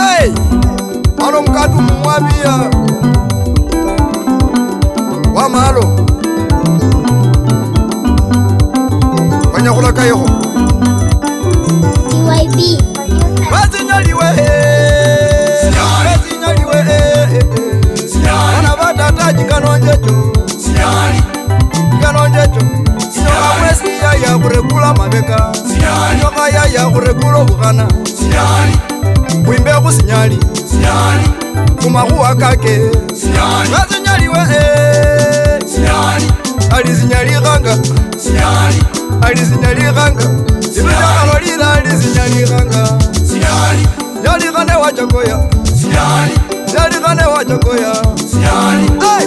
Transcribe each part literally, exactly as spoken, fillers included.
Hey, malo mkatu mwabia wa malo kanya kula kayo D Y B Bazi nyaliwe Bazi nyaliwe Ana batata jikanonjecho Jikanonjecho Nyoka mwesi ya ya kurekula mabeka Nyoka ya ya kurekula bukana Wimbe kusinyali Kumahuwa kake Bazi nyaliwe Alizinyali ganga Alizinyali ganga Ibija kalolila alizinyali ganga Nyali gane wachakoya Nyali gane wachakoya Ay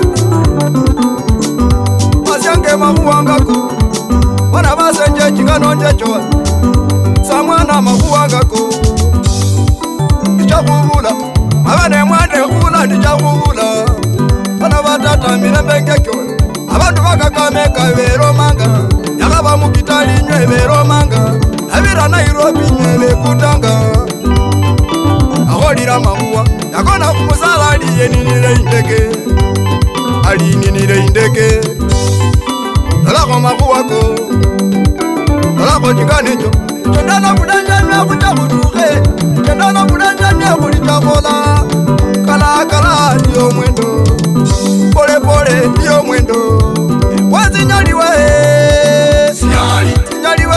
Masyange mahuwangako Wana basenje chikanonje choa Samwana mahuwangako Nichakubula Abane mwande kula nichakubula Wana batata mirembengekyo Abantu bakakameka vero manga Yakaba mukitali nywe vero manga Abira Nairobi nywe kutanga Aholira mahuwa Yakona kumusala aliye ninile indeke Ali ninile indeke Nalako mahuwako Nalako chiganicho Chendana kudanja mea kutakutuke Chendana kudanja mea kulitakola Kala kala ndiyo mwendo Pole pole ndiyo mwendo Wazi nyaliwe Sinyaliwe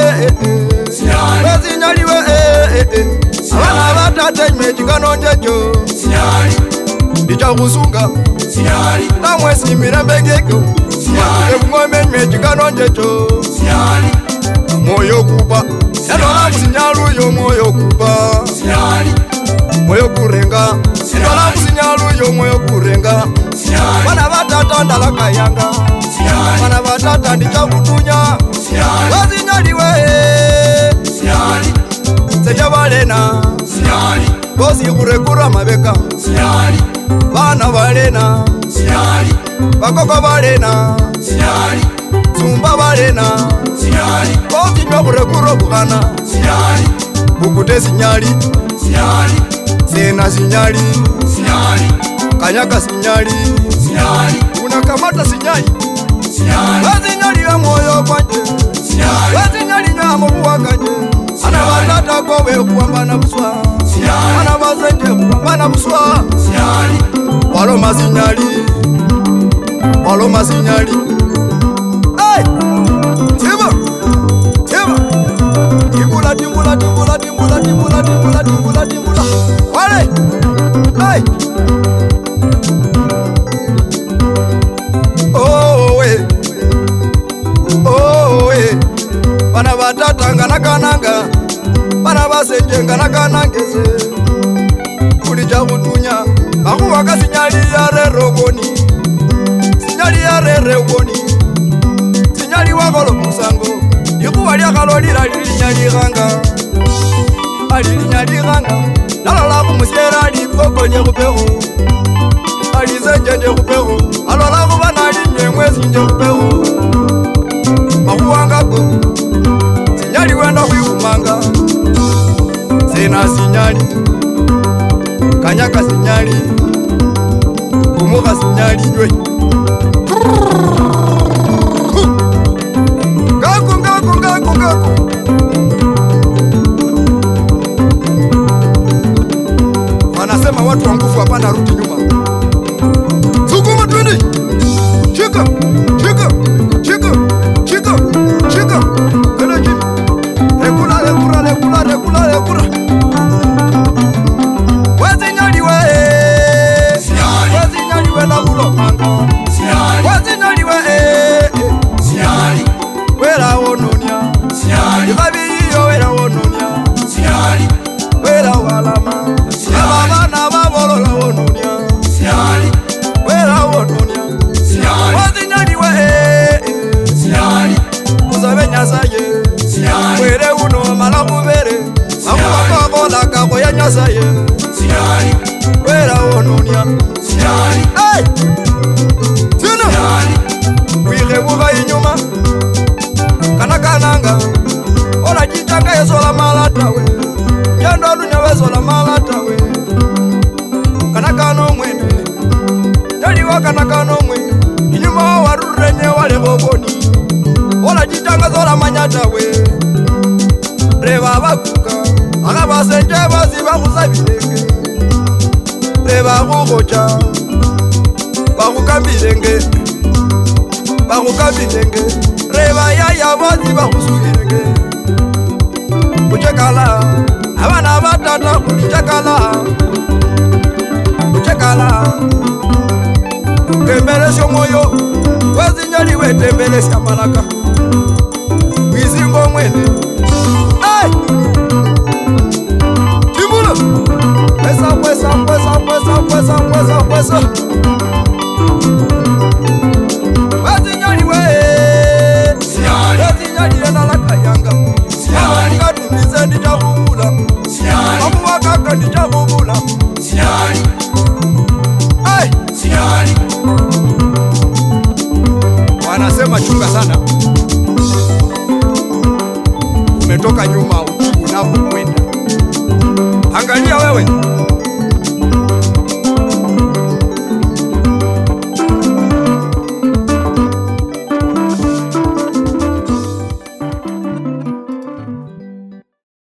Wazi nyaliwe Abana batata imechikanonjecho Dicha kusunga Na mwesi mirembengeko Ebungome imechikanonjecho Moyo kupa Yanola kusinyalu yo moyo kupa Moyo kurenga Yanola kusinyalu yo moyo kurenga Wana batata ndalaka yanga Wana batata ndicha kutunya Wazi nyaliwe Seja balena Bosi kurekura mabeka Bana balena Bakoko balena Zumba balena Bosi nyo kurekura bukana Bukute sinyali Sena sinyali Kanyaka sinyali Unakamata sinyali Wazi nyali ya moyo kwanje Wazi nyali ya mbuwa kanje Ana batata kowe kuambana buswa Ana bazenje kuambana buswa Walo masinyali Walo masinyali Hey! Tiba! Tiba! Timbula, timbula, timbula, timbula, timbula, timbula, timbula, timbula Wale! Hey! Oh, we! Oh, we! Bana batata ngana kananga Bana basenje ngana kanangeze Kulija kutunya Bakuwa ka sinyali ya rero goni Sinyali ya rere goni Sinyali wakolo musango Ikuwa liya kalolila lilinyali ganga Alilinyali ganga Nalola kumusiera lipokonye kupehu Alizenje nje kupehu Alola kubana linye mwezi nje kupehu Bakuwangako Sinyali wenda kuikumanga Sena sinyali Kanyaka sinyali Kumuka sinyali jwe Ngaku ngaku ngaku ngaku Wanasema watu wa nguvu hapana rudi nyuma Sukuma twende Chika Chika Chika Chika Chika Kala jini Rekula rekula rekula rekula rekula Wazi nyaliwe Wazi nyaliwe na ulo manga Wazi nyaliwe Wela wononia Yukabi iyo wela wononia Wela walama Yababa na babolo la wononia Wela wononia Wazi nyaliwe Uzabe nyasaye Wele uno malakubere Akuwa kola kako ya nyasaye Wela wononia Hey! Tuna! Wire buga inyuma Kanakananga Ola jitanga yesola malata we Jando dunya wesola malata we wakana kanomwe inyuma warurenye wale boboni ola jitanga zola manyata we reba bakuka aga basenje bazi bakusabirenge reba kugocha bakukambirenge bakukambirenge reba yaya bazi bakusubirenge kuchekala abana batata kuchekala kuchekala tembelesha moyo wezinyali wetembelesha malaka wizingo mwene hey! Timbula pesa pesa pesa pesa pesa pesa pesa wezinyali we siani wezinyali enalaka yanga siani katumize nditakubula siani amuwa kaka nditakubula siani hey! siani wanasema chunga sana umetoka nyuma unapokwenda angalia wewe